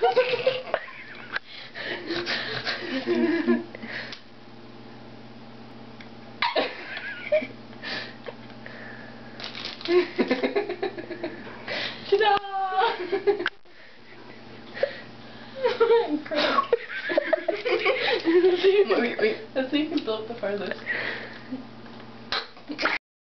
Ta-da! Wait. Let's see if you can blow up the farthest.